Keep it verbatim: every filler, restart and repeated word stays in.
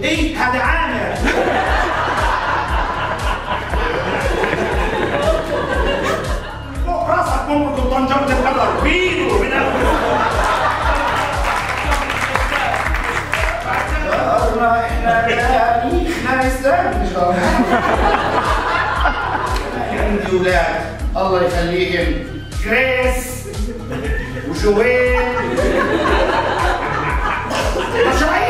ايه هذا عامر. فوق راسك ممكن طنجرة القدر بيدو من احنا احنا اسلام ان شاء الله. عندي ولاد الله يخليهم، كريس وجويل.